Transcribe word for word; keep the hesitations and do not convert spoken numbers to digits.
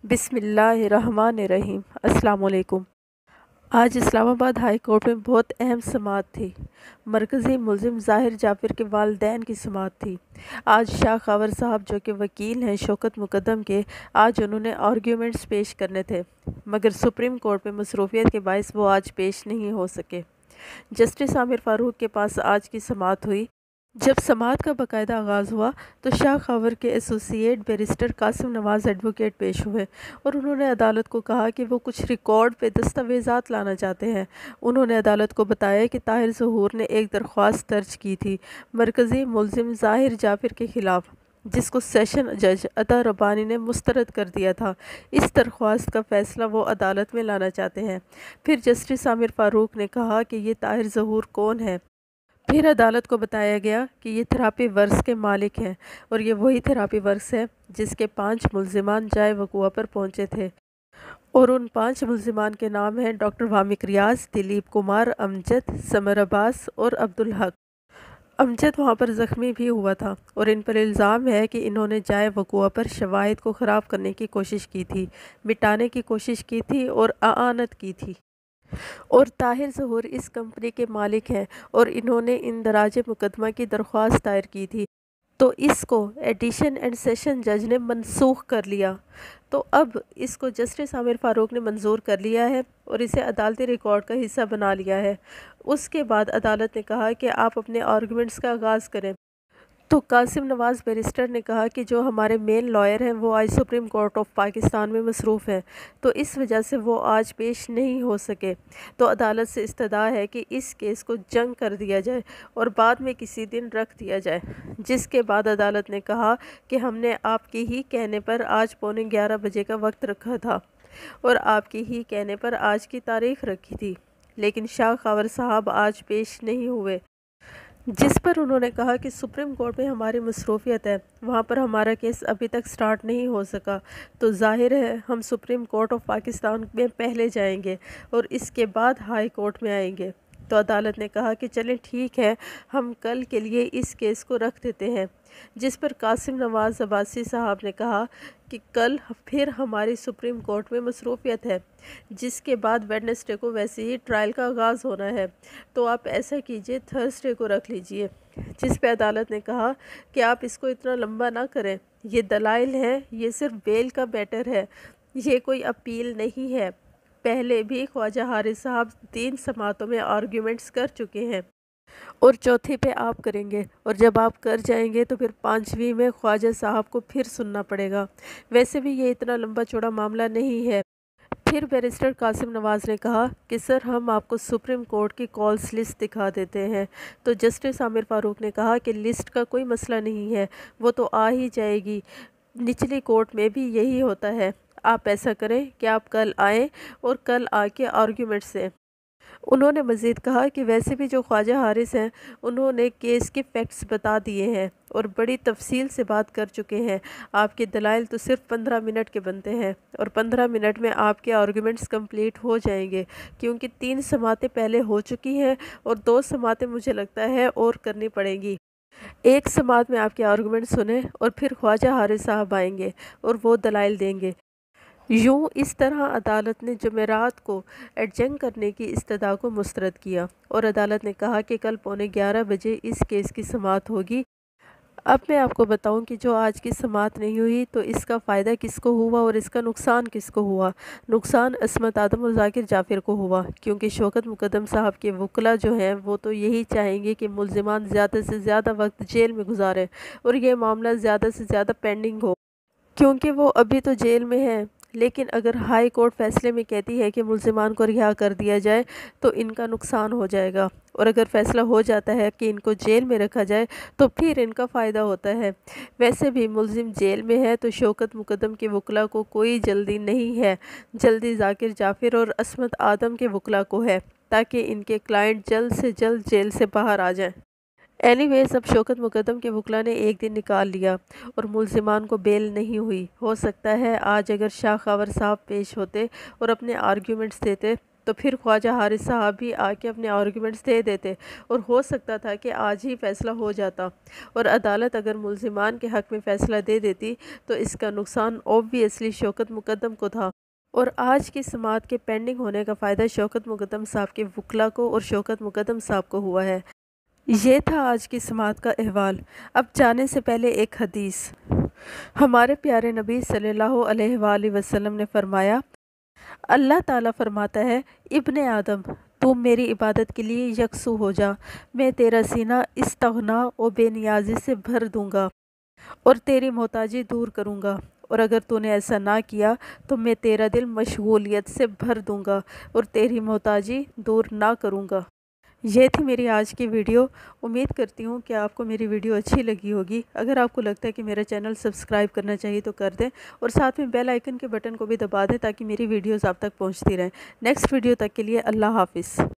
بسم اللہ الرحمن الرحیم۔ السلام علیکم۔ آج اسلام آباد ہائی کورٹ میں بہت اہم سماعت تھی۔ مرکزی ملزم ظاہر جعفر کے والدین کی سماعت تھی۔ آج شاہ خاور صاحب جو کہ وکیل ہیں شوکت مقدم کے، آج انہوں نے آرگیومنٹس پیش کرنے تھے، مگر سپریم کورٹ میں مصروفیت کے باعث وہ آج پیش نہیں ہو سکے۔ جسٹس عامر فاروق کے پاس آج کی سماعت ہوئی۔ جب سماعت کا باقاعدہ آغاز ہوا تو شاہ خاور کے associate barrister Qasim Nawaz advocate پیش ہوئے اور انہوں نے عدالت کو کہا کہ وہ کچھ ریکارڈ پہ دستاویزات لانا چاہتے ہیں۔ انہوں نے عدالت کو بتایا کہ طاہر ظہور نے ایک درخواست درج کی تھی مرکزی ملزم ظاہر جعفر کے خلاف، جس کو سیشن جج عطا ربانی نے مسترد کر دیا تھا۔ اس درخواست کا فیصلہ وہ عدالت میں لانا چاہتے ہیں۔ پھر جسٹس عامر فاروق نے کہا کہ یہ طاہر ظہور کون ہے۔ پھر عدالت کو بتایا گیا کہ یہ تھراپی ورکس کے مالک ہیں اور یہ وہی تھراپی ورکس ہے جس کے پانچ ملزمان جائے وقوع پر پہنچے تھے، اور ان پانچ ملزمان کے نام ہیں ڈاکٹر وامک ریاض، دلیپ کمار، امجد، سمر عباس اور عبدالحق۔ امجد وہاں پر زخمی بھی ہوا تھا اور ان پر الزام ہے کہ انہوں نے جائے وقوع پر شواہد کو خراب کرنے کی کوشش کی تھی، مٹانے کی کوشش کی تھی اور اعانت کی تھی۔ اور طاہر ظہور اس کمپنی کے مالک ہیں اور انہوں نے اندراج مقدمہ کی درخواست دائر کی تھی، تو اس کو ایڈیشن اینڈ سیشن جج نے منسوخ کر لیا۔ تو اب اس کو جسٹس عامر فاروق نے منظور کر لیا ہے اور اسے عدالتی ریکارڈ کا حصہ بنا لیا ہے۔ اس کے بعد عدالت نے کہا کہ آپ اپنے آرگومنٹس کا آغاز کریں، تو قاسم نواز بیرسٹر نے کہا کہ جو ہمارے مین لائر ہیں وہ آج سپریم کورٹ آف پاکستان میں مصروف ہیں، تو اس وجہ سے وہ آج پیش نہیں ہو سکے، تو عدالت سے استدعا ہے کہ اس کیس کو جنگ کر دیا جائے اور بعد میں کسی دن رکھ دیا جائے۔ جس کے بعد عدالت نے کہا کہ ہم نے آپ کی ہی کہنے پر آج پونے گیارہ بجے کا وقت رکھا تھا اور آپ کی ہی کہنے پر آج کی تاریخ رکھی تھی، لیکن شاہ خاور صاحب آج پیش نہیں ہوئے، جس پر انہوں نے کہا کہ سپریم کورٹ میں ہماری مصروفیت ہے، وہاں پر ہمارا کیس ابھی تک سٹارٹ نہیں ہو سکا، تو ظاہر ہے ہم سپریم کورٹ آف پاکستان میں پہلے جائیں گے اور اس کے بعد ہائی کورٹ میں آئیں گے۔ تو عدالت نے کہا کہ چلیں ٹھیک ہے، ہم کل کے لیے اس کیس کو رکھ دیتے ہیں، جس پر قاسم نواز عباسی صاحب نے کہا کہ کل پھر ہماری سپریم کورٹ میں مصروفیت ہے، جس کے بعد ویڈنسڈے کو ویسے ہی ٹرائل کا آغاز ہونا ہے، تو آپ ایسا کیجئے تھرسڈے کو رکھ لیجئے۔ جس پہ عدالت نے کہا کہ آپ اس کو اتنا لمبا نہ کریں، یہ دلائل ہیں، یہ صرف بیل کا بیٹر ہے، یہ کوئی اپیل نہیں ہے۔ پہلے بھی خواجہ حارث صاحب تین سماعتوں میں آرگیومنٹس کر چکے ہیں اور چوتھی پہ آپ کریں گے، اور جب آپ کر جائیں گے تو پھر پانچویں میں خواجہ صاحب کو پھر سننا پڑے گا۔ ویسے بھی یہ اتنا لمبا چوڑا معاملہ نہیں ہے۔ پھر بیرسٹر قاسم نواز نے کہا کہ سر ہم آپ کو سپریم کورٹ کی کالز لسٹ دکھا دیتے ہیں، تو جسٹس عامر فاروق نے کہا کہ لسٹ کا کوئی مسئلہ نہیں ہے، وہ تو آ ہی جائے گی، نچلی کورٹ میں بھی یہی ہوتا ہے۔ آپ ایسا کریں کہ آپ کل آئیں اور کل آ کے آرگیومنٹس دیں۔ انہوں نے مزید کہا کہ ویسے بھی جو خواجہ حارث ہیں انہوں نے کیس کے فیکٹس بتا دیے ہیں اور بڑی تفصیل سے بات کر چکے ہیں، آپ کے دلائل تو صرف پندرہ منٹ کے بنتے ہیں اور پندرہ منٹ میں آپ کے آرگومنٹس کمپلیٹ ہو جائیں گے، کیونکہ تین سماعتیں پہلے ہو چکی ہیں اور دو سماعتیں مجھے لگتا ہے اور کرنی پڑیں گی۔ ایک سماعت میں آپ کے آرگومنٹ سنیں اور پھر خواجہ حارث صاحب آئیں گے اور وہ دلائل دیں گے۔ یوں اس طرح عدالت نے جمعرات کو ایڈجنگ کرنے کی استدعا کو مسترد کیا اور عدالت نے کہا کہ کل پونے گیارہ بجے اس کیس کی سماعت ہوگی۔ اب میں آپ کو بتاؤں کہ جو آج کی سماعت نہیں ہوئی تو اس کا فائدہ کس کو ہوا اور اس کا نقصان کس کو ہوا۔ نقصان عصمت آدم اور ذاکر جعفر کو ہوا، کیونکہ شوکت مقدم صاحب کے وکلاء جو ہیں وہ تو یہی چاہیں گے کہ ملزمان زیادہ سے زیادہ وقت جیل میں گزاریں اور یہ معاملہ زیادہ سے زیادہ پینڈنگ ہو، کیونکہ وہ ابھی تو جیل میں ہیں۔ لیکن اگر ہائی کورٹ فیصلے میں کہتی ہے کہ ملزمان کو رہا کر دیا جائے تو ان کا نقصان ہو جائے گا، اور اگر فیصلہ ہو جاتا ہے کہ ان کو جیل میں رکھا جائے تو پھر ان کا فائدہ ہوتا ہے۔ ویسے بھی ملزم جیل میں ہے تو شوکت مقدم کے وکلاء کو کوئی جلدی نہیں ہے، جلدی ذاکر جعفر اور عصمت آدم کے وکلاء کو ہے، تاکہ ان کے کلائنٹ جلد سے جلد جیل سے باہر آ جائیں۔ اینی ویز اب شوکت مقدم کے وکلاء نے ایک دن نکال لیا اور ملزمان کو بیل نہیں ہوئی۔ ہو سکتا ہے آج اگر شاہ خاور صاحب پیش ہوتے اور اپنے آرگیومنٹس دیتے تو پھر خواجہ حارث صاحب بھی آ کے اپنے آرگومنٹس دے دیتے اور ہو سکتا تھا کہ آج ہی فیصلہ ہو جاتا، اور عدالت اگر ملزمان کے حق میں فیصلہ دے دیتی تو اس کا نقصان اوبویسلی شوکت مقدم کو تھا، اور آج کی سماعت کے پینڈنگ ہونے کا فائدہ شوکت مقدم صاحب کے وکلا کو اور شوکت مقدم صاحب کو ہوا ہے۔ یہ تھا آج کی سماعت کا احوال۔ اب جانے سے پہلے ایک حدیث۔ ہمارے پیارے نبی صلی اللہ علیہ وآلہ وسلم نے فرمایا، اللہ تعالیٰ فرماتا ہے، ابن آدم تو میری عبادت کے لیے یکسو ہو جا، میں تیرا سینہ استغنا و بے نیازی سے بھر دوں گا اور تیری محتاجی دور کروں گا، اور اگر تو نے ایسا نہ کیا تو میں تیرا دل مشغولیت سے بھر دوں گا اور تیری محتاجی دور نہ کروں گا۔ یہ تھی میری آج کی ویڈیو۔ امید کرتی ہوں کہ آپ کو میری ویڈیو اچھی لگی ہوگی۔ اگر آپ کو لگتا ہے کہ میرا چینل سبسکرائب کرنا چاہیے تو کر دیں، اور ساتھ میں بیل آئیکن کے بٹن کو بھی دبا دیں تاکہ میری ویڈیوز آپ تک پہنچتی رہیں۔ نیکسٹ ویڈیو تک کے لیے اللہ حافظ۔